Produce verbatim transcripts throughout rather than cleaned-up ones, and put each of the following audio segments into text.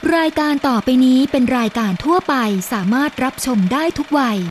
รายการต่อไปนี้เป็นรายการทั่วไปสามารถรับชมได้ทุกวัย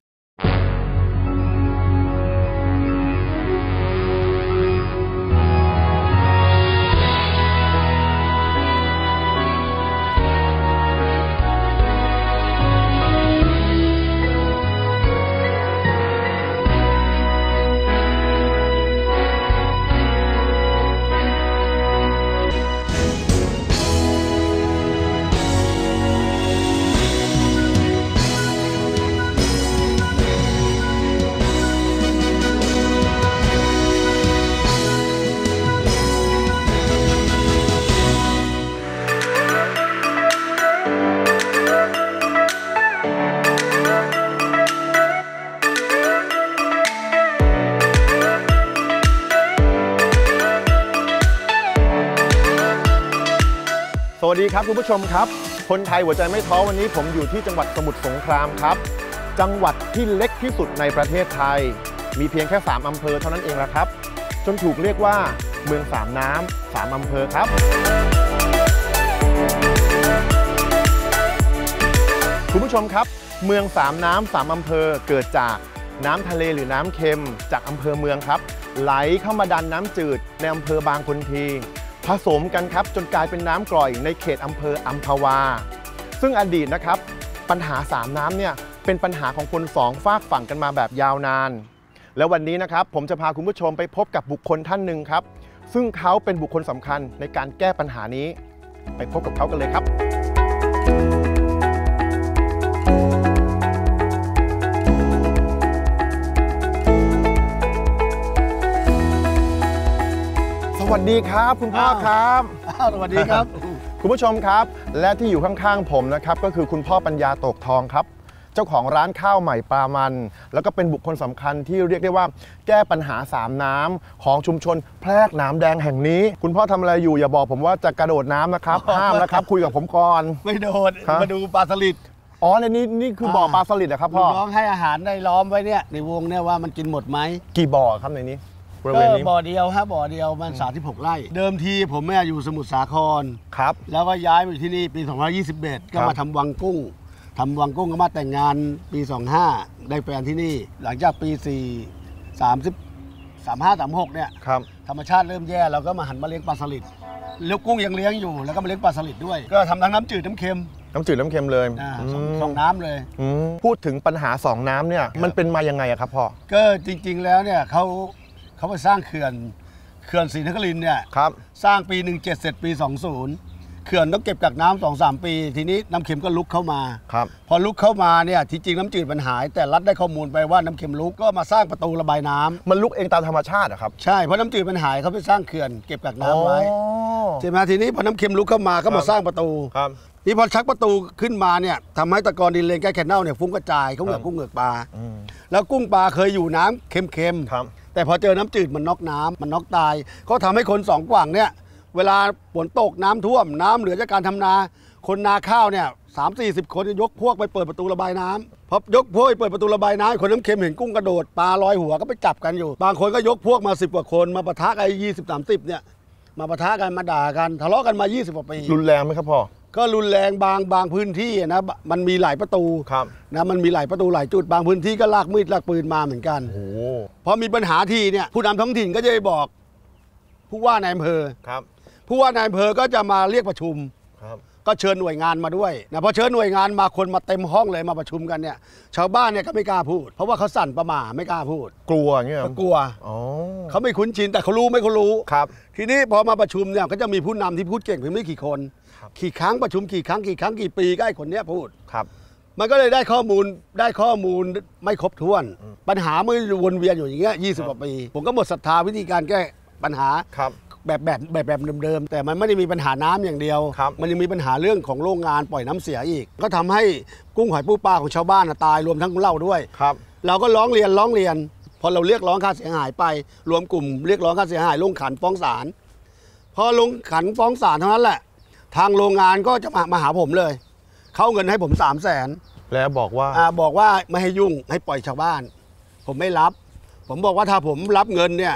สวัสดีครับคุณผู้ชมครับคนไทยหัวใจไม่ท้อวันนี้ผมอยู่ที่จังหวัดสมุทรสงครามครับจังหวัดที่เล็กที่สุดในประเทศไทยมีเพียงแค่สามอำเภอเท่านั้นเองละครับจนถูกเรียกว่าเมืองสามน้ำสามอำเภอครับคุณผู้ชมครับเมืองสามน้ำสามอำเภอเกิดจากน้ำทะเลหรือน้ำเค็มจากอำเภอเมืองครับไหลเข้ามาดันน้ำจืดในอำเภอบางคนทีผสมกันครับจนกลายเป็นน้ำกร่อยในเขตอำเภออัมพวาซึ่งอดีตนะครับปัญหาสามน้ำเนี่ยเป็นปัญหาของคนสองฝากฝั่งกันมาแบบยาวนานแล้ววันนี้นะครับผมจะพาคุณผู้ชมไปพบกับบุคคลท่านหนึ่งครับซึ่งเขาเป็นบุคคลสำคัญในการแก้ปัญหานี้ไปพบกับเขากันเลยครับสวัสดีครับคุณพ่อครับสวัสดีครับคุณผู้ชมครับและที่อยู่ข้างๆผมนะครับก็คือคุณพ่อปัญญาโตกทองครับเจ้าของร้านข้าวใหม่ปลามันแล้วก็เป็นบุคคลสำคัญที่เรียกได้ว่าแก้ปัญหาสามน้ำของชุมชนแพรกหนามแดงแห่งนี้คุณพ่อทำอะไรอยู่อย่าบอกผมว่าจะกระโดดน้ำนะครับห้ามนะครับคุยกับผมก่อนไม่โดดมาดูปลาสลิดอ๋อในนี้นี่คือบ่อปลาสลิดนะครับพ่อน้องให้อาหารได้ล้อมไว้เนี่ยในวงเนี่ยว่ามันกินหมดไหมกี่บ่อครับในนี้ก็บ่อเดียวฮะบ่อเดียวมันสามสิบหกไร่เดิมทีผมแม่อยู่สมุทรสาครครับแล้วก็ย้ายมาที่นี่ปีสองพันยี่สิบเอ็ดก็มาทำวังกุ้งทำวังกุ้งก็มาแต่งงานปีสองห้าได้แฟนที่นี่หลังจากปีสี่สามสิบสามห้าสามหกเนี่ยธรรมชาติเริ่มแย่เราก็มาหันมาเลี้ยงปลาสลิดเลี้ยงกุ้งยังเลี้ยงอยู่แล้วก็มาเลี้ยงปลาสลิดด้วยก็ทำทั้งน้ำจืดน้ำเค็มน้ำจืดน้ำเค็มเลยสองน้ำเลยพูดถึงปัญหาสองน้ำเนี่ยมันเป็นมายังไงครับพ่อก็จริงๆแล้วเนี่ยเขาเขาไปสร้างเขื่อนเขื่อนศรีนครินทร์เนี่ยสร้างปีหนึ่งเจ็ดเสร็จปีสองศูนย์เขื่อนต้องเก็บกักน้ำสองสามปีทีนี้น้ำเค็มก็ลุกเข้ามาพอลุกเข้ามาเนี่ยที่จริงน้ำจืดมันหายแต่รัฐได้ข้อมูลไปว่าน้ำเค็มลุกก็มาสร้างประตูระบายน้ำมันลุกเองตามธรรมชาติอะครับใช่เพราะน้ำจืดมันหายเขาไปสร้างเขื่อนเก็บกักน้ำไว้ใช่ไหมทีนี้พอน้ำเค็มลุกเข้ามาก็มาสร้างประตูนี่พอชักประตูขึ้นมาเนี่ยทำให้ตะกอนดินเลนแก้แคนเน่าเนี่ยฟุ้งกระจายเขาเหงือกกุ้งเหงือกปลาแล้วกุ้งปลาเคยอยู่น้ำเค็มๆแต่พอเจอน้ำจืดมันน็อกน้ำมันน็อกตายก็ทำให้คนสองฝั่งเนี่ยเวลาฝนตกน้ำท่วมน้ำเหลือจากการทำนาคนนาข้าวเนี่ยสามสี่สิบคนยกพวกไปเปิดประตูระบายน้ำพอยกพวกไปเปิดประตูระบายน้ำคนน้ำเค็มเห็นกุ้งกระโดดปลาลอยหัวก็ไปจับกันอยู่บางคนก็ยกพวกมาสิบกว่าคนมาปะทะกันยี่สิบสามสิบเนี่ยมาปะทะกันมาด่ากันทะเลาะกันมายี่สิบกว่าปีรุนแรงไหมครับพ่อก็รุนแรงบางบางพื้นที่นะมันมีหลายประตูนะมันมีหลายประตูหลายจุดบางพื้นที่ก็ลากมีดลากปืนมาเหมือนกันพอมีปัญหาทีเนี่ยผู้นำท้องถิ่นก็จะไปบอกผู้ว่านายอำเภอผู้ว่านายอำเภอก็จะมาเรียกประชุมก็เชิญหน่วยงานมาด้วยนะพอเชิญหน่วยงานมาคนมาเต็มห้องเลยมาประชุมกันเนี่ยชาวบ้านเนี่ยก็ไม่กล้าพูดเพราะว่าเขาสั่นประหม่าไม่กล้าพูดกลัวอย่างเงี้ยกลัวเขาไม่คุ้นชินแต่เขารู้ไม่เขารู้ครับทีนี้พอมาประชุมเนี่ยก็จะมีผู้นำที่พูดเก่งเพียงไม่กี่คนกี่ครั้งประชุมกี่ครั้งกี่ครั้งกี่ปีก็ไอ้คนนี้พูดครับมันก็เลยได้ข้อมูลได้ข้อมูลไม่ครบถ้วนปัญหามันวนเวียนอยู่อย่างเงี้ยยี่สิบกว่าปีผมก็หมดศรัทธาวิธีการแก้ปัญหาแบบแบบแบบแบบเดิมๆแต่มันไม่ได้มีปัญหาน้ำอย่างเดียวมันยังมีปัญหาเรื่องของโรงงานปล่อยน้ำเสียอีกก็ทำให้กุ้งหอยปูปลาของชาวบ้านตายรวมทั้งเราด้วยเราก็ร้องเรียนร้องเรียนพอเราเรียกร้องค่าเสียหายไปรวมกลุ่มเรียกร้องค่าเสียหายลงขันฟ้องศาลพอลงขันฟ้องศาลเท่านั้นแหละทางโรงงานก็จะมามาหาผมเลยเขาเงินให้ผมสามแสนแล้วบอกว่าอ่าบอกว่าไม่ให้ยุ่งให้ปล่อยชาวบ้านผมไม่รับผมบอกว่าถ้าผมรับเงินเนี่ย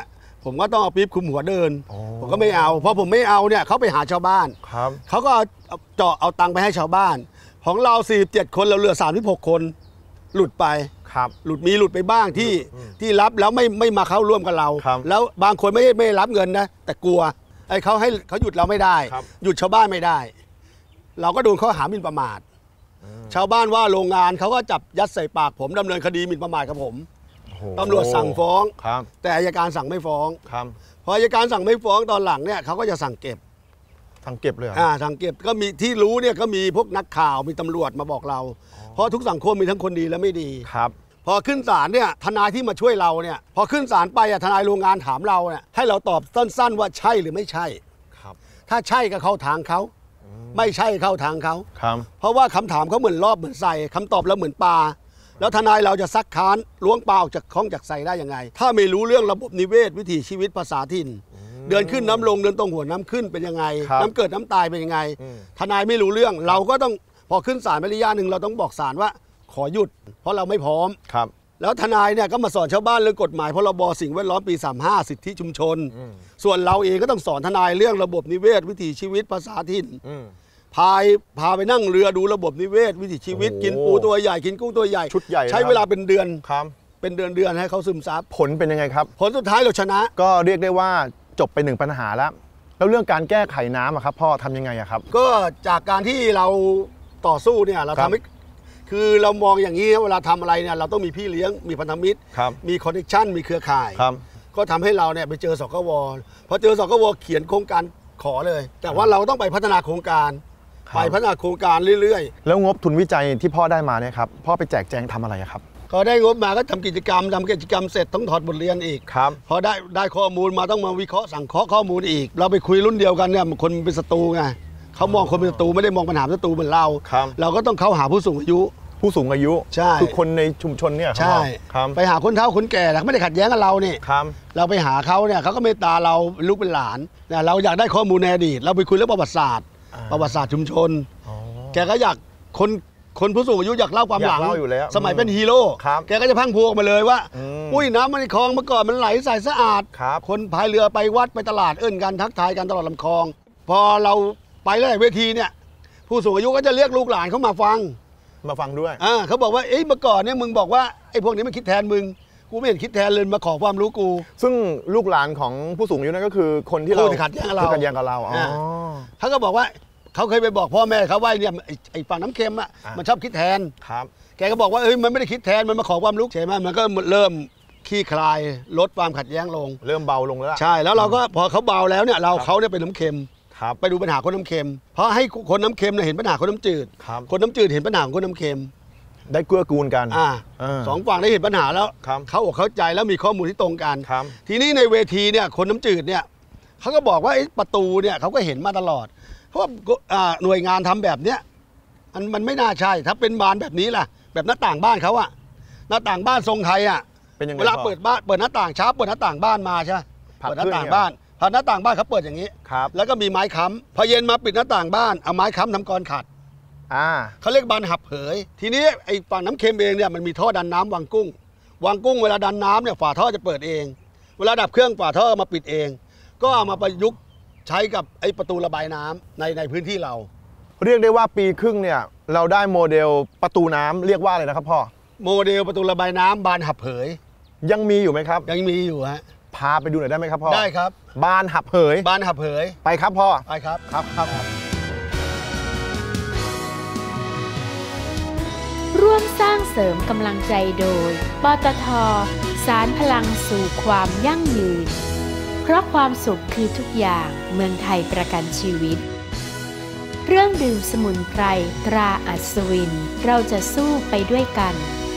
ผมก็ต้องเอาปี๊บคลุมหัวเดินผมก็ไม่เอาเพราะผมไม่เอาเนี่ยเขาไปหาชาวบ้านเขาก็เจาะเอาตังค์ไปให้ชาวบ้านของเราสี่สิบเจ็ดคนเราเหลือสามสิบหกคนหลุดไปหลุดมีหลุดไปบ้างที่ที่รับแล้วไม่ไม่มาเข้าร่วมกับเราแล้วบางคนไม่ไม่รับเงินนะแต่กลัวไอ้เขาให้เขาหยุดเราไม่ได้หยุดชาวบ้านไม่ได้เราก็โดนข้อหาหมิ่นประมาทชาวบ้านว่าโรงงานเขาก็จับยัดใส่ปากผมดำเนินคดีหมิ่นประมาทกับผมตำรวจสั่งฟ้องแต่อัยการสั่งไม่ฟ้องพออัยการสั่งไม่ฟ้องตอนหลังเนี่ยเขาก็จะสั่งเก็บสั่งเก็บเลยอ่าสั่งเก็บก็มีที่รู้เนี่ยก็มีพวกนักข่าวมีตำรวจมาบอกเราเพราะทุกสังคมมีทั้งคนดีและไม่ดีครับพอขึ้นศาลเนี่ยทนายที่มาช่วยเราเนี่ยพอขึ้นศาลไปอ่ะทนายโรงงานถามเราเนี่ยให้เราตอบสั้นๆว่าใช่หรือไม่ใช่ครับถ้าใช่ก็เข้าทางเขาไม่ใช่เข้าทางเขาครับเพราะว่าคำถามเขาเหมือนรอบเหมือนใส่คำตอบแล้วเหมือนปลาแล้วทนายเราจะซักค้านล้วงปลาออกจากคล้องจากใส่ได้ยังไงถ้าไม่รู้เรื่องระบบนิเวศวิถีชีวิตภาษาถิ่นเดินขึ้นน้ำลงเดินตรงหัวน้ำขึ้นเป็นยังไงน้ำเกิดน้ำตายเป็นยังไงทนายไม่รู้เรื่องเราก็ต้องพอขึ้นศาลไประยะหนึ่งเราต้องบอกศาลว่าขอหยุดเพราะเราไม่พร้อมครับแล้วทนายเนี่ยก็มาสอนชาวบ้านเรื่องกฎหมายพรบสิ่งแวดล้อมปีสามสิบห้าสิทธิชุมชนส่วนเราเองก็ต้องสอนทนายเรื่องระบบนิเวศวิถีชีวิตภาษาถิ่นพายพาไปนั่งเรือดูระบบนิเวศวิถีชีวิตกินปูตัวใหญ่กินกุ้งตัวใหญ่ชุดใหญ่ใช้เวลาเป็นเดือนครับเป็นเดือนเดือนให้เขาซึมซับผลเป็นยังไงครับผลสุดท้ายเราชนะก็เรียกได้ว่าจบไปหนึ่งปัญหาแล้วแล้วเรื่องการแก้ไขน้ำอะครับพ่อทำยังไงอะครับก็จากการที่เราต่อสู้เนี่ยเราทำให้คือเรามองอย่างนี้เวลาทำอะไรเนี่ยเราต้องมีพี่เลี้ยงมีพันธมิตรมีคอนเนคชั่นมีเครือข่ายก็ทำให้เราเนี่ยไปเจอสกวพอเจอสกวเขียนโครงการขอเลยแต่ว่าเราต้องไปพัฒนาโครงการไปพัฒนาโครงการเรื่อยๆแล้วงบทุนวิจัยที่พ่อได้มาเนี่ยครับพ่อไปแจกแจงทำอะไรครับก็ได้งบมาก็ทำกิจกรรมทำกิจกรรมเสร็จต้องถอดบทเรียนอีกครับพอได้ได้ข้อมูลมาต้องมาวิเคราะห์สั่งเคราะห์ข้อมูลอีกเราไปคุยรุ่นเดียวกันเนี่ยคนเป็นศัตรูไงเขามองคนเป็นศัตรูไม่ได้มองปัญหาศัตรูเหมือนเราเราก็ต้องเข้าหาผู้สูงอายุผู้สูงอายุใช่คือคนในชุมชนเนี่ยใช่ไปหาคนเฒ่าคนแก่ไม่ได้ขัดแย้งกับเราเนี่ยเราไปหาเขาเนี่ยเขาก็เมตตาเราลูกเป็นหลานเนี่ยเราอยากได้ข้อมูลในอดีตเราไปคุยเรื่องประวัติศาสตร์ประวัติศาสตร์ชุมชนแกก็อยากคนคนผู้สูงอายุอยากเล่าความหลังสมัยเป็นฮีโร่แกก็จะพังพวกมาเลยว่าอุ้ยน้ำมันในคลองเมื่อก่อนมันไหลใสสะอาดคนพายเรือไปวัดไปตลาดเอิ้นกันทักทายกันตลอดลำคลองพอเราไปแล้วเวทีเนี่ยผู้สูงอายุก็จะเรียกลูกหลานเขามาฟังมาฟังด้วยอ่าเขาบอกว่าเอ้ยเมื่อก่อนเนี่ยมึงบอกว่าไอ้พวกนี้มันคิดแทนมึงกูไม่เห็นคิดแทนเลยมาขอความรู้กูซึ่งลูกหลานของผู้สูงอายุนั่นก็คือคนที่เราขัดแย้งกับเราขัดแย้งกับเราอ๋อเขาก็บอกว่าเขาเคยไปบอกพ่อแม่เขาว่าเนี่ยไอ้ฝั่งน้ำเค็มอ่ะมันชอบคิดแทนครับแกก็บอกว่าเอ้ยมันไม่ได้คิดแทนมันมาขอความรู้ใช่ไหมมันก็เริ่มขี้คลายลดความขัดแย้งลงเริ่มเบาลงแล้วใช่แล้วเราก็พอเขาเบาแล้วเนี่ยเราเขาเนี่ยเป็นน้ำเค็มไปดูปัญหาคนน้ำเค็มเพราะให้คนน้ำเค็มเนี่ยเห็นปัญหาคนน้ำจืดคนน้ำจืดเห็นปัญหาคนน้ำเค็มได้เกื้อกูลกันอ่าสองฝั่งได้เห็นปัญหาแล้วเขาอกเข้าใจแล้วมีข้อมูลที่ตรงกันทีนี้ในเวทีเนี่ยคนน้ำจืดเนี่ยเขาก็บอกว่าประตูเนี่ยเขาก็เห็นมาตลอดเพราะว่าหน่วยงานทำแบบเนี้ยมันมันไม่น่าใช่ถ้าเป็นบานแบบนี้ล่ะแบบหน้าต่างบ้านเขาอะหน้าต่างบ้านทรงไทยอะเวลาเปิดบ้านเปิดหน้าต่างช้าเปิดหน้าต่างบ้านมาใช่ไหมเปิดหน้าต่างบ้านพอหน้าต่างบ้านเขาเปิดอย่างนี้แล้วก็มีไม้ค้ำพอเย็นมาปิดหน้าต่างบ้านเอาไม้ค้ำทำกรขัดเขาเรียกบานหับเผยทีนี้ไอ้ฝั่งน้ำเค็มเองเนี่ยมันมีท่อดันน้ำวางกุ้งวางกุ้งเวลาดันน้ำเนี่ยฝาท่อจะเปิดเองเวลาดับเครื่องฝาท่อมาปิดเองก็เอามาประยุกต์ใช้กับไอ้ประตูระบายน้ำในในพื้นที่เราเรียกได้ว่าปีครึ่งเนี่ยเราได้โมเดลประตูน้ำเรียกว่าอะไรนะครับพ่อโมเดลประตูระบายน้ำบานหับเผยยังมีอยู่ไหมครับยังมีอยู่ฮะพาไปดูหน่อยได้ไหมครับพ่อได้ครับบานหับเผยบานหับเผยไปครับพ่อไปครับครับครับร่วมสร้างเสริมกำลังใจโดยปตท.สารพลังสู่ความยั่งยืนเพราะความสุขคือทุกอย่างเมืองไทยประกันชีวิตเครื่องดื่มสมุนไพรตราอัศวินเราจะสู้ไปด้วยกัน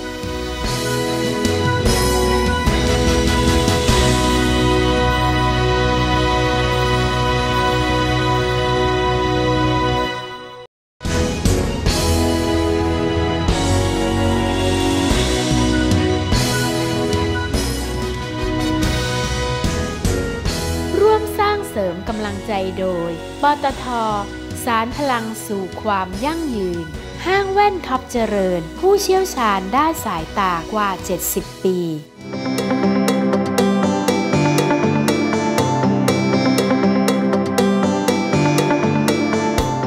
เสริมกำลังใจโดยปตท.สารพลังสู่ความยั่งยืนห้างแว่นท็อปเจริญผู้เชี่ยวชาญด้านสายตากว่าเจ็ดสิบปี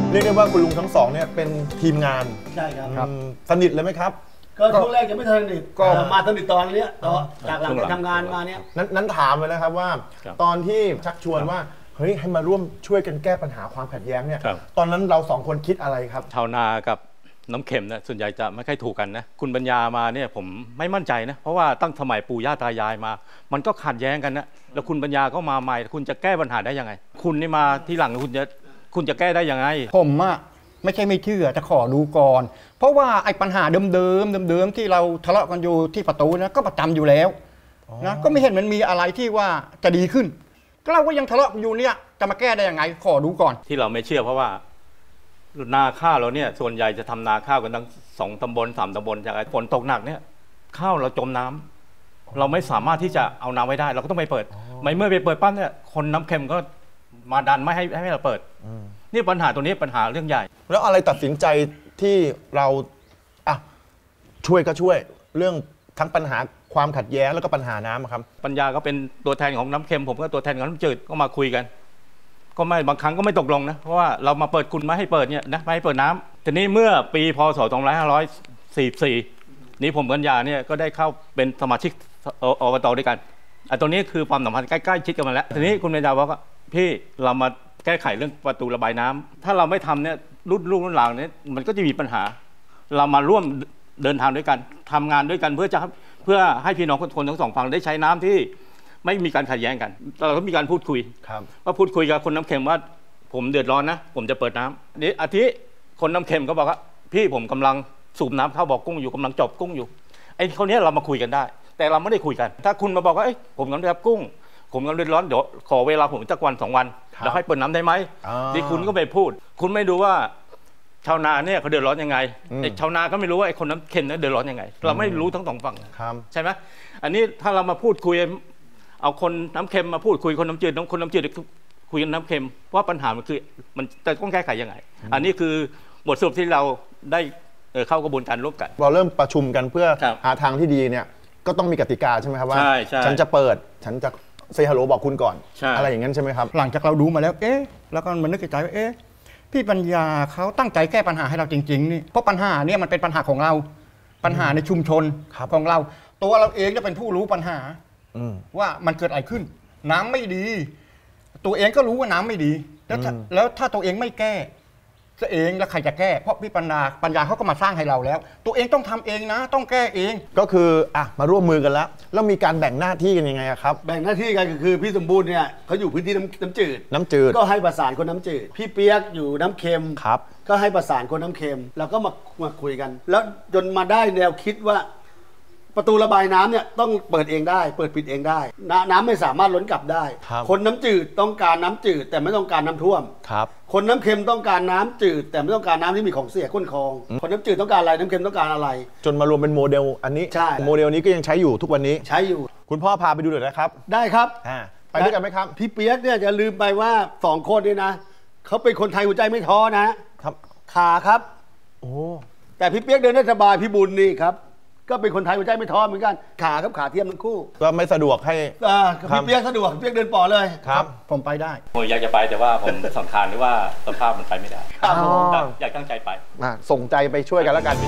เรียกได้ว่าคุณลุงทั้งสองเนี่ยเป็นทีมงานใช่ครับสนิทเลยไหมครับก็ช่วงแรกจะไม่สนิทก็มาสนิทตอนนี้ต่อจากหลังทำงานมาเนี่ยนั้นถามเลยนะครับว่าตอนที่ชักชวนว่าเฮ้ยให้มาร่วมช่วยกันแก้ปัญหาความขัดแย้งเนี่ยตอนนั้นเราสองคนคิดอะไรครับชาวนากับน้ำเค็มนะส่วนใหญ่จะไม่ค่อยถูกกันนะคุณปัญญามาเนี่ยผมไม่มั่นใจนะเพราะว่าตั้งสมัยปู่ย่าตายายมามันก็ขัดแย้งกันนะแล้วคุณปัญญาก็มาใหม่คุณจะแก้ปัญหาได้ยังไงคุณนี่มาที่หลังคุณจะคุณจะแก้ได้ยังไงผมอะไม่ใช่ไม่เชื่อจะขอดูก่อนเพราะว่าไอ้ปัญหาเดิมๆเดิมๆที่เราทะเลาะกันอยู่ที่ประตูนะก็ประจำอยู่แล้วนะก็ไม่เห็นมันมีอะไรที่ว่าจะดีขึ้นก็เราก็ยังทะเลาะอยู่เนี่ยจะมาแก้ได้ยังไงขอดูก่อนที่เราไม่เชื่อเพราะว่านาข้าวเราเนี่ยส่วนใหญ่จะทำนาข้าวกันทั้งสองตำบลสามตำบลจากฝนตกหนักเนี่ยข้าวเราจมน้ำเราไม่สามารถที่จะเอาน้ำไว้ได้เราก็ต้องไปเปิดไม่เมื่อไปเปิดปั้นเนี่ยคนน้ำเค็มก็มาดันไม่ให้ให้เราเปิดนี่ปัญหาตัวนี้ปัญหาเรื่องใหญ่แล้วอะไรตัดสินใจที่เราอ่ะช่วยก็ช่วยเรื่องทั้งปัญหาความขัดแย้งแล้วก็ปัญหาน้ำครับปัญญาก็เป็นตัวแทนของน้ำเค็มผมก็ตัวแทนของน้ำจืดก็มาคุยกันก็ไม่บางครั้งก็ไม่ตกลงนะเพราะว่าเรามาเปิดคุณไม่ให้เปิดเนี่ยนะไม่ให้เปิดน้ำทีนี้เมื่อปีพศสองพันห้าร้อยสี่สิบสี่นี้ผมปัญญาเนี่ยก็ได้เข้าเป็นสมาชิกอบตด้วยกันไอ้ตัวนี้คือความสัมพันธ์ใกล้ๆชิดกันมาแล้วทีนี้คุณปัญญาบอกว่าพี่เรามาแก้ไขเรื่องประตูระบายน้ำถ้าเราไม่ทำเนี่ยรุ่นลูกรุ่นหลานเนี่ยมันก็จะมีปัญหาเรามาร่วมเดินทางด้วยกันทำงานด้วยกันเพื่อจะเพื่อให้พี่น้องคนทั้งสองฝั่งได้ใช้น้ำที่ไม่มีการขัดแย้งกันเราก็มีการพูดคุยว่าพูดคุยกับคนน้ำเค็มว่าผมเดือดร้อนนะผมจะเปิดน้ำนี่อาทิคนน้ำเค็มก็บอกว่าพี่ผมกำลังสูบน้ำเข้าบ่อกุ้งอยู่กำลังจบกุ้งอยู่ไอ้คนนี้เรามาคุยกันได้แต่เราไม่ได้คุยกันถ้าคุณมาบอกว่าเอ้ยผมกำลังจะกุ้งผมกำลังเดือดร้อนเดี๋ยวขอเวลาผมสักวันสองวันแล้วให้เปิดน้ำได้ไหมที่คุณก็ไปพูดคุณไม่ดูว่าชาวนาเนี่ยเขาเดือดร้อนยังไงแต่ชาวนาก็ไม่รู้ว่าไอ้คนน้ำเค็มเนี่ยเดือดร้อนยังไงเราไม่รู้ทั้งสองฝั่งใช่ไหมอันนี้ถ้าเรามาพูดคุยเอาคนน้ำเค็มมาพูดคุยคนน้ำจืดน้ำคนน้ำจืดคุยกันน้ำเค็มว่าปัญหามันคือมันจะต้องแก้ไขยังไงอันนี้คือบทสรุปที่เราได้เข้ากระบวนการร่วมกันเราเริ่มประชุมกันเพื่อหาทางที่ดีเนี่ยก็ต้องมีกติกาใช่ไหมครับว่าฉันจะเปิดฉันจะเซฮัลโหลบอกคุณก่อนอะไรอย่างนั้นใช่ไหมครับหลังจากเราดูมาแล้วเอ๊ะแล้วก็มันนึกใจว่าเอ๊ะพี่ปัญญาเขาตั้งใจแก้ปัญหาให้เราจริงๆนี่เพราะปัญหาเนี่ยมันเป็นปัญหาของเราปัญหาในชุมชนของเราตัวเราเองจะเป็นผู้รู้ปัญหาว่ามันเกิดอะไรขึ้นน้ำไม่ดีตัวเองก็รู้ว่าน้ำไม่ดีแล้วแล้วถ้าตัวเองไม่แก้ตัวเองแล้วใครจะแก้เพราะพี่ปัญญาปัญญาเขาก็มาสร้างให้เราแล้วตัวเองต้องทำเองนะต้องแก้เองก็คืออ่ะมาร่วมมือกันแล้วแล้วมีการแบ่งหน้าที่กันยังไงครับแบ่งหน้าที่กันก็คือพี่สมบูรณ์เนี่ยเขาอยู่พื้นที่น้ำน้ำจืดน้ำจืดก็ให้ประสานคนน้ำจืดพี่เปียกอยู่น้ำเค็มครับก็ให้ประสานคนน้ำเค็มแล้วก็มามาคุยกันแล้วจนมาได้แนวคิดว่าประตูระบายน้ำเนี่ยต้องเปิดเองได้เปิดปิดเองได้น้ำไม่สามารถล้นกลับได้คนน้ำจืดต้องการน้ำจืดแต่ไม่ต้องการน้ำท่วมครับคนน้ำเค็มต้องการน้ำจืดแต่ไม่ต้องการน้ำที่มีของเสียก้นคลองคนน้ำจืดต้องการอะไรน้ำเค็มต้องการอะไรจนมารวมเป็นโมเดลอันนี้ใช่โมเดลนี้ก็ยังใช้อยู่ทุกวันนี้ใช้อยู่คุณพ่อพาไปดูหน่อยนะครับได้ครับไปด้วยกันไหมครับพี่เปียกเนี่ยจะลืมไปว่าสองคนนี่นะเขาเป็นคนไทยหัวใจไม่ท้อนะครับขาครับโอ้แต่พี่เปียกเดินได้สบายพี่บุญนี่ครับก็เป็นคนไทยหัวใจไม่ท้อเหมือนกันขาครับขาเทียมทั้งคู่ก็ไม่สะดวกให้พี่เปียกสะดวกพี่เปียกเดินป่อเลยครับผมไปได้ผมอยากจะไปแต่ว่าผมสังขารหรือว่าสภาพมันไปไม่ได้อยากตั้งใจไปส่งใจไปช่วยกันแล้วกัน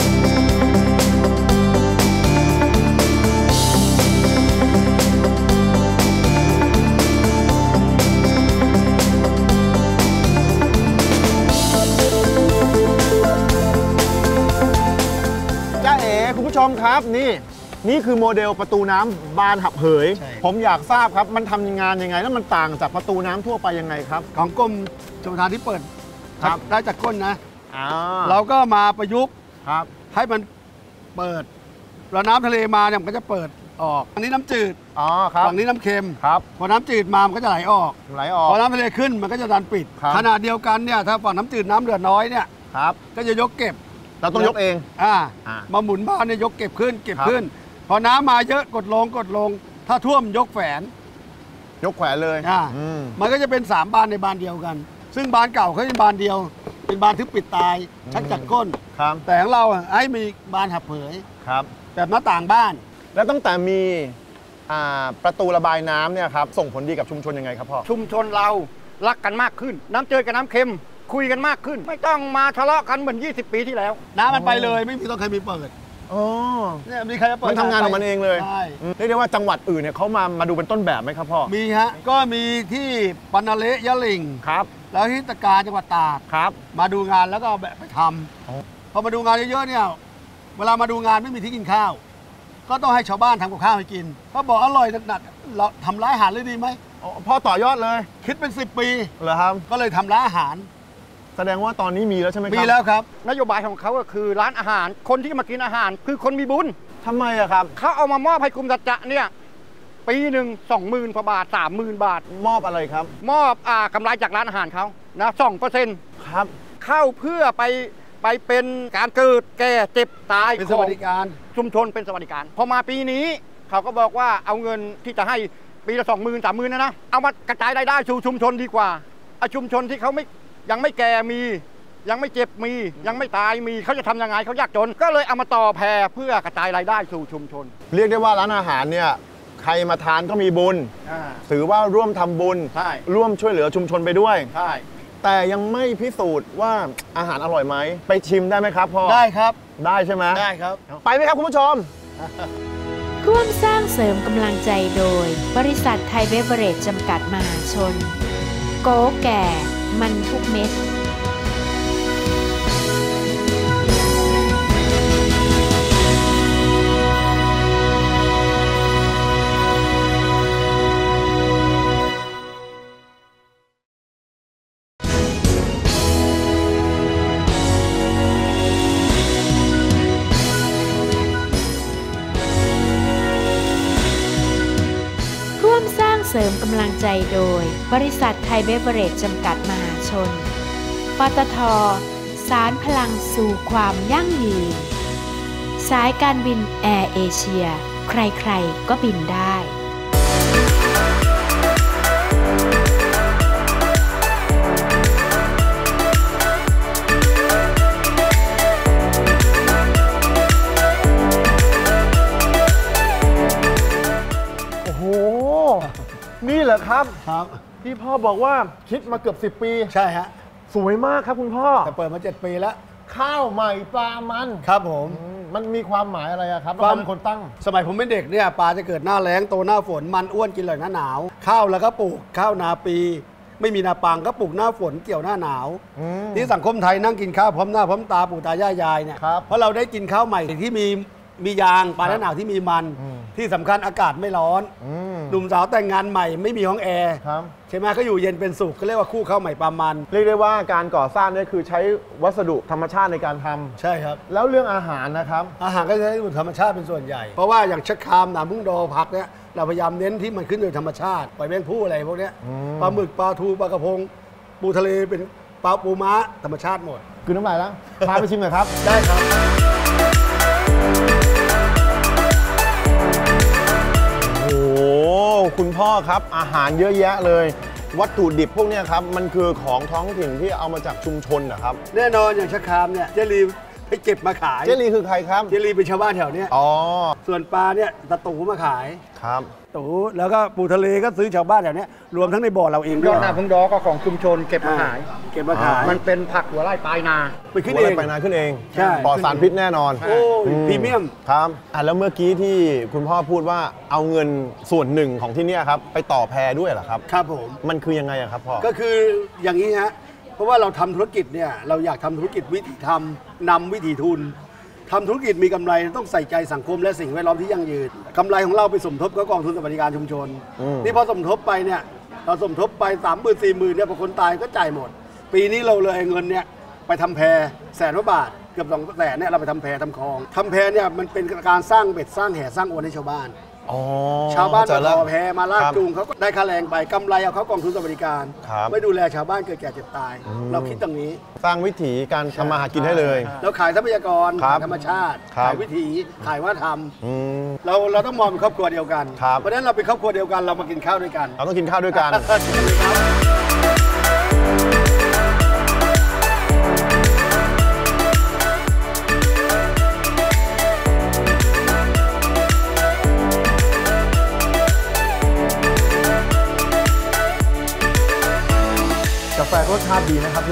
คุณผู้ชมครับนี่นี่คือโมเดลประตูน้ำบานหับเหยผมอยากทราบครับมันทำงานยังไงแล้วมันต่างจากประตูน้ำทั่วไปยังไงครับของกรมชลประทานที่เปิดครับได้จากก้นนะเราก็มาประยุกต์ครับให้มันเปิดแล้วน้ำทะเลมาเนี่ยมันก็จะเปิดออกอันนี้น้ำจืดอ๋อครับฝั่งนี้น้ำเค็มครับพอน้ำจืดมามันก็จะไหลออกไหลออกพอน้ำทะเลขึ้นมันก็จะดันปิดขนาดเดียวกันเนี่ยถ้าฝั่งน้ำจืดน้ำเหลือน้อยเนี่ยครับก็จะยกเก็บเราต้องยกเองอ่ามาหมุนบ้านเนี่ยยกเก็บขึ้นเก็บขึ้นพอน้ำมาเยอะกดลงกดลงถ้าท่วมยกแฝนยกแขวนเลยอ่ามันก็จะเป็นสามบานในบานเดียวกันซึ่งบานเก่าเขาเป็นบานเดียวเป็นบานทึบปิดตายชักจากก้นแต่ของเราให้มีบานหับเผยครับแบบหน้าต่างบ้านแล้วตั้งแต่มีประตูระบายน้ำเนี่ยครับส่งผลดีกับชุมชนยังไงครับพ่อชุมชนเรารักกันมากขึ้นน้ำเจอกับน้ำเค็มคุยกันมากขึ้น ไม่ต้องมาทะเลาะกันเหมือนยี่สิบปีที่แล้วน้ำมันไปเลยไม่มีต้องใครมีเปิดอ๋อเนี่ยมีใครจะเปิดมันทำงานของมันเองเลยใช่เรียกได้ว่าจังหวัดอื่นเนี่ยเขามามาดูเป็นต้นแบบไหมครับพ่อมีฮะก็มีที่ปันนาเละยะลิงครับแล้วที่ตะการจังหวัดตากครับมาดูงานแล้วก็แบบไปทำพอมาดูงานเยอะๆเนี่ยเวลามาดูงานไม่มีที่กินข้าวก็ต้องให้ชาวบ้านทำกับข้าวให้กินเขาบอกอร่อยหนักๆเราทำร้านอาหารเลยดีไหมพ่อต่อยอดเลยคิดเป็นสิบปีเหรอครับก็เลยทำร้านอาหารแสดงว่าตอนนี้มีแล้วใช่ไหมครับมีแล้วครับนโยบายของเขาก็คือร้านอาหารคนที่มากินอาหารคือคนมีบุญทำไมอะครับเขาเอามามอบให้กลุ่มสัจจะเนี่ยปีหนึ่งสองหมื่นกว่าบาทสามหมื่นบาทมอบอะไรครับมอบอ่ากำไรจากร้านอาหารเขานะสองเปอร์เซ็นต์ครับเข้าเพื่อไปไปเป็นการเกิดแก่เจ็บตายเป็นสวัสดิการชุมชนเป็นสวัสดิการพอมาปีนี้เขาก็บอกว่าเอาเงินที่จะให้ปีละสองหมื่นสามหมื่นนะนะเอามากระจายรายได้สู่ชุมชนดีกว่าชุมชนที่เขาไม่ยังไม่แก่มียังไม่เจ็บมียังไม่ตายมีเขาจะทำยังไงเขายากจนก็เลยเอามาต่อแพรเพื่อกระจายรายได้สู่ชุมชนเรียกได้ว่าร้านอาหารเนี่ยใครมาทานก็มีบุญถือว่าร่วมทำบุญร่วมช่วยเหลือชุมชนไปด้วยใช่แต่ยังไม่พิสูจน์ว่าอาหารอร่อยไหมไปชิมได้ไหมครับพ่อได้ครับได้ใช่ไหมได้ครับไปไหมครับคุณผู้ชมร่วมสร้างเสริมกำลังใจโดยบริษัทไทยเบเวอเรจจำกัดมหาชนโกแก่มันทุกเม็ดเสริมกำลังใจโดยบริษัทไทยเบเวอเรจจำกัดมหาชนปตท.สารพลังสู่ความยั่งยืนสายการบินแอร์เอเชียใครๆก็บินได้นี่เหรอครับครับที่พ่อบอกว่าคิดมาเกือบสิบปีใช่ฮะสวยมากครับคุณพ่อแต่เปิดมาเจ็ดปีแล้วข้าวใหม่ปลามันครับผมมันมีความหมายอะไรครับความคนตั้งสมัยผมเป็นเด็กเนี่ยปลาจะเกิดหน้าแล้งโตหน้าฝนมันอ้วนกินเลยหน้าหนาวข้าวแล้วก็ปลูกข้าวนาปีไม่มีนาปังก็ปลูกหน้าฝนเกี่ยวหน้าหนาวที่สังคมไทยนั่งกินข้าวพร้อมหน้าพร้อมตาปู่ตายายยายเนี่ยเพราะเราได้กินข้าวใหม่ที่มีมียางปลาหน้าหนาวที่มีมันที่สำคัญอากาศไม่ร้อนหนุ่มสาวแต่งงานใหม่ไม่มีห้องแอร์ใช่ไหมก็อยู่เย็นเป็นสุขก็เรียกว่าคู่ข้าวใหม่ปลามันเรียกได้ว่าการก่อสร้างนี่คือใช้วัสดุธรรมชาติในการทำใช่ครับแล้วเรื่องอาหารนะครับอาหารก็ใช้วัสดุธรรมชาติเป็นส่วนใหญ่เพราะว่าอย่างชะครามหนามพุ่งดอผักเนี่ยเราพยายามเน้นที่มันขึ้นโดยธรรมชาติปล่อยแมงผู้อะไรพวกนี้ปลาหมึกปลาทูปลากระพงปูทะเลเป็นปลาปูม้าธรรมชาติหมดคือน้ำลายแล้วพาไปชิมหน่อยครับได้ครับโอ้คุณพ่อครับอาหารเยอะแยะเลยวัตถุดิบพวกนี้ครับมันคือของท้องถิ่นที่เอามาจากชุมชนนะครับแน่นอนอย่างชะครามเนี่ยเจลีไปเก็บมาขายเจลีคือใครครับเจลีเป็นชาวบ้านแถวนี้อ๋อส่วนปลาเนี่ยตะตูมาขายครับตูแล้วก็ปูทะเลก็ซื้อชาวบ้านแถวนี้รวมทั้งในบ่อเราเองด้วยหน้าพึ่งดอก็ของชุมชนเก็บมาขายเก็บมาขายมันเป็นผักหัวไร่ปลายนาไปขึ้นเองปลายนาขึ้นเองใช่ปลอดสารพิษแน่นอนโอ้พรีเมียมครับอ่ะแล้วเมื่อกี้ที่คุณพ่อพูดว่าเอาเงินส่วนหนึ่งของที่นี่ครับไปต่อแพด้วยเหรอครับครับผมมันคือยังไงครับพ่อก็คืออย่างนี้ฮะเพราะว่าเราทำธุรกิจเนี่ยเราอยากทำธุรกิจวิถีทำนำวิถีทุนทำธุรกิจมีกำไรต้องใส่ใจสังคมและสิ่งแวดล้อมที่ยั่งยืนกำไรของเราไปสมทบกับกองทุนสวัสดิการชุมชนนี่พอสมทบไปเนี่ยเราสมทบไปสามหมื่นสี่หมื่นเนี่ยพอคนตายก็จ่ายหมดปีนี้เราเลยเงินเนี่ยไปทำแพแสนกว่าบาทเกือบสองแสนเนี่ยเราไปทำแพทำคลองทำแพเนี่ยมันเป็นการสร้างเบ็ดสร้างแห่สร้างอวนให้ชาวบ้านชาวบ้านมาต่อแพมาลากจูงเขาก็ได้ค่าแรงไปกำไรเอาเขากองทุนสวัสดิการไม่ดูแลชาวบ้านเกิดแก่เจ็บตายเราคิดตรงนี้สร้างวิถีการทำมาหากินให้เลยเราขายทรัพยากรขายธรรมชาติขายวิถีขายวัฒนธรรมเราเราต้องมองเป็นครอบครัวเดียวกันเพราะฉะนั้นเราเป็นครอบครัวเดียวกันเรามากินข้าวด้วยกันเราต้องกินข้าวด้วยกันกาแฟรสชาติดีนะครับพี่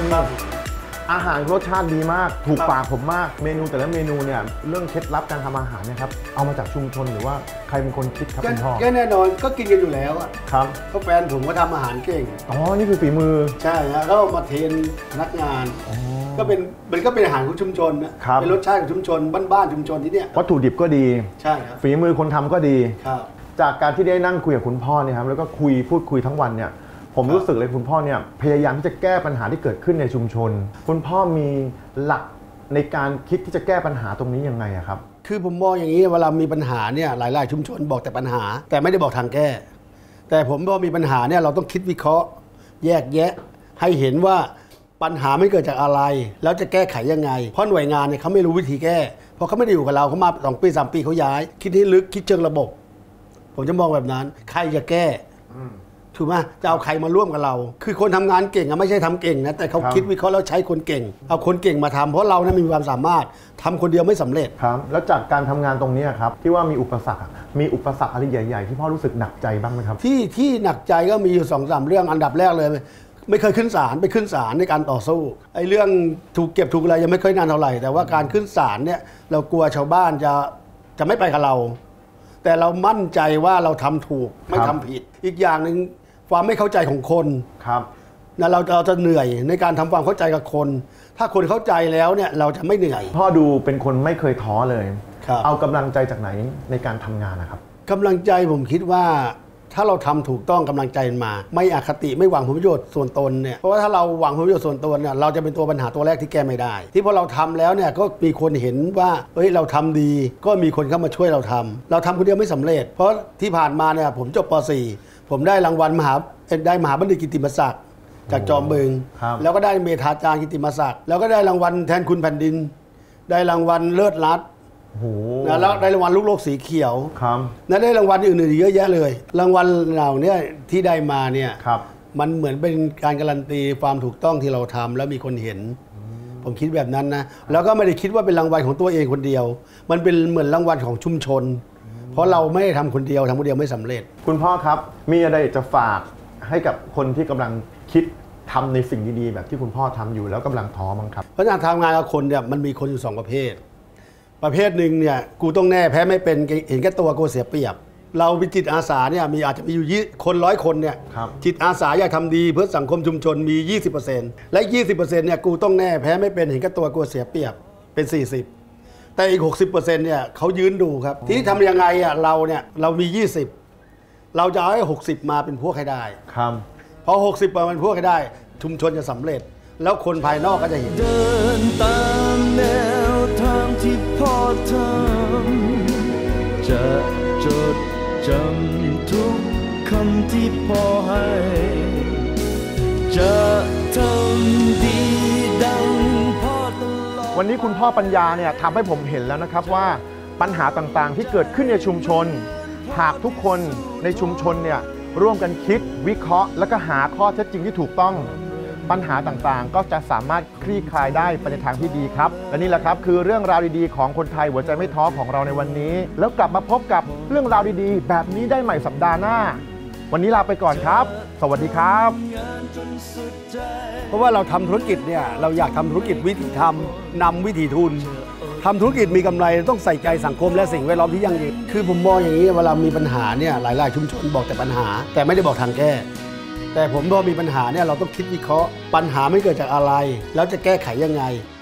อาหารรสชาติดีมากถูกปากผมมากเมนูแต่ละเมนูเนี่ยเรื่องเคล็ดลับการทำอาหารเนี่ยครับเอามาจากชุมชนหรือว่าใครเป็นคนคิดครับคุณพ่อก็แน่นอนก็กินกันอยู่แล้วอ่ะครับก็แฟนผมก็ทำอาหารเก่งอ๋อนี่คือฝีมือใช่ฮะก็มาเทรนพนักงานก็เป็นมันก็เป็นอาหารของชุมชนนะเป็นรสชาติของชุมชนบ้านๆชุมชนที่เนี่ยวัตถุดิบก็ดีใช่ครับฝีมือคนทำก็ดีครับจากการที่ได้นั่งคุยกับคุณพ่อเนี่ยครับแล้วก็คุยพูดคุยทั้งวันเนี่ยผมรู้สึกเลยคุณพ่อเนี่ยพยายามที่จะแก้ปัญหาที่เกิดขึ้นในชุมชนคุณพ่อมีหลักในการคิดที่จะแก้ปัญหาตรงนี้ยังไงครับคือผมมองอย่างนี้เวลามีปัญหาเนี่ยหลายๆชุมชนบอกแต่ปัญหาแต่ไม่ได้บอกทางแก้แต่ผมพอมีปัญหาเนี่ยเราต้องคิดวิเคราะห์แยกแยะให้เห็นว่าปัญหาไม่เกิดจากอะไรแล้วจะแก้ไขยังไงเพราะหน่วยงานเนี่ยเขาไม่รู้วิธีแก้เพราะเขาไม่ได้อยู่กับเราเขามาสองปีสามปีเขาย้ายคิดให้ลึกคิดเชิงระบบผมจะมองแบบนั้นใครจะแก้ถูกไหมจะเอาใครมาร่วมกับเราคือคนทำงานเก่งอะไม่ใช่ทำเก่งนะแต่เขาคิดวิเคราะห์แล้วใช้คนเก่งเอาคนเก่งมาทำเพราะเรานะมีความสามารถทำคนเดียวไม่สำเร็จครับแล้วจากการทำงานตรงนี้ครับที่ว่ามีอุปสรรคมีอุปสรรคอะไรใหญ่ๆที่พ่อรู้สึกหนักใจบ้างไหมครับที่ที่หนักใจก็มีอยู่สองสามเรื่องอันดับแรกเลยไม่เคยขึ้นศาลไปขึ้นศาลในการต่อสู้ไอ้เรื่องถูกเก็บถูกอะไรยังไม่เคยนานเท่าไหร่แต่ว่าการขึ้นศาลเนี่ยเรากลัวชาวบ้านจะจะไม่ไปกับเราแต่เรามั่นใจว่าเราทำถูกไม่ทำผิดอีกอย่างหนึ่งความไม่เข้าใจของคนครับนะเราเราจะเหนื่อยในการทำความเข้าใจกับคนถ้าคนเข้าใจแล้วเนี่ยเราจะไม่เหนื่อยพ่อดูเป็นคนไม่เคยท้อเลยเอากำลังใจจากไหนในการทำงานนะครับกำลังใจผมคิดว่าถ้าเราทำถูกต้องกำลังใจมาไม่อคติไม่หวังผลประโยชน์ส่วนตนเนี่ยเพราะว่าถ้าเราหวังผลประโยชน์ส่วนตนเนี่ยเราจะเป็นตัวปัญหาตัวแรกที่แก้ไม่ได้ที่พอเราทำแล้วเนี่ยก็มีคนเห็นว่าเฮ้ยเราทำดีก็มีคนเข้ามาช่วยเราทำเราทำคนเดียวไม่สำเร็จเพราะที่ผ่านมาเนี่ยผมจบป .สี่ ผมได้รางวัลมหาได้มหาบัณฑิตกิตติมศักดิ์จากจอมบึงแล้วก็ได้เมธาจารย์กิตติมศักดิ์แล้วก็ได้รางวัลแทนคุณแผ่นดินได้รางวัลเลิศรัตน์นะแล้วได้รางวัลลูกโลกสีเขียวครับและได้รางวัลอื่นๆเยอะแยะเลยรางวัลเหล่านี้ที่ได้มาเนี่ยมันเหมือนเป็นการการันตีความถูกต้องที่เราทำแล้วมีคนเห็นผมคิดแบบนั้นนะแล้วก็ไม่ได้คิดว่าเป็นรางวัลของตัวเองคนเดียวมันเป็นเหมือนรางวัลของชุมชนเพราะเราไม่ได้ทำคนเดียวทำคนเดียวไม่สำเร็จคุณพ่อครับมีอะไรจะฝากให้กับคนที่กำลังคิดทำในสิ่งดีๆแบบที่คุณพ่อทำอยู่แล้วกำลังท้อมั้งครับเพราะการทำงานกับคนเนี่ยมันมีคนอยู่สองประเภทประเภทหนึ่งเนี่ยกูต้องแน่แพ้ไม่เป็นเห็นแก่ตัวกูเสียเปรียบเราเป็นจิตอาสาเนี่ยมีอาจจะมีอยู่คนร้อยคนเนี่ยจิตอาสาอยากทำดีเพื่อสังคมชุมชนมี ยี่สิบเปอร์เซ็นต์ และ ยี่สิบเปอร์เซ็นต์ เนี่ยกูต้องแน่แพ้ไม่เป็นเห็นแก่ตัวกูเสียเปรียบเป็น สี่สิบแต่อีก หกสิบเปอร์เซ็นต์ เนี่ยเขายืนดูครับที่ทำยังไงอ่ะเราเนี่ยเรามียี่สิบเราจะเอาให้หกสิบมาเป็นพวกให้ได้ครับพอหกสิบมาเป็นพวกให้ได้ชุมชนจะสำเร็จแล้วคนภายนอกก็จะเห็นเดินตามแนวทางที่พ่อทำจะจดจำทุกคำที่พ่อให้จะทำดีดังพ่อตลอดวันนี้คุณพ่อปัญญาเนี่ยทำให้ผมเห็นแล้วนะครับว่าปัญหาต่างๆที่เกิดขึ้นในชุมชนหากทุกคนในชุมชนเนี่ยร่วมกันคิดวิเคราะห์แล้วก็หาข้อเท็จจริงที่ถูกต้องปัญหาต่างๆก็จะสามารถคลี่คลายได้ไปในทางที่ดีครับและนี่แหละครับคือเรื่องราวดีๆของคนไทยหัวใจไม่ท้อของเราในวันนี้แล้วกลับมาพบกับเรื่องราวดีๆแบบนี้ได้ใหม่สัปดาห์หน้าวันนี้ลาไปก่อนครับสวัสดีครับเพราะว่าเราทำธุรกิจเนี่ยเราอยากทำธุรกิจวิถีทำนำวิถีทุนทำธุรกิจมีกำไรต้องใส่ใจสังคมและสิ่งแวดล้อมที่ยั่งยืนคือผมมองอย่างนี้เวลามีปัญหาเนี่ยหลายๆชุมชนบอกแต่ปัญหาแต่ไม่ได้บอกทางแก้แต่ผมพอมีปัญหาเนี่ยเราต้องคิดวิเคราะห์ปัญหาไม่เกิดจากอะไรแล้วจะแก้ไขยังไง